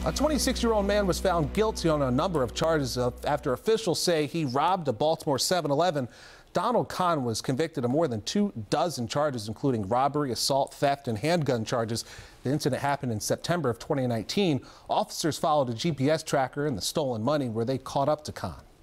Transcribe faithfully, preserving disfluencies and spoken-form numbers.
A twenty-six-year-old man was found guilty on a number of charges after officials say he robbed a Baltimore seven eleven. Donald Kahn was convicted of more than two dozen charges, including robbery, assault, theft, and handgun charges. The incident happened in September of twenty nineteen. Officers followed a G P S tracker and the stolen money where they caught up to Kahn.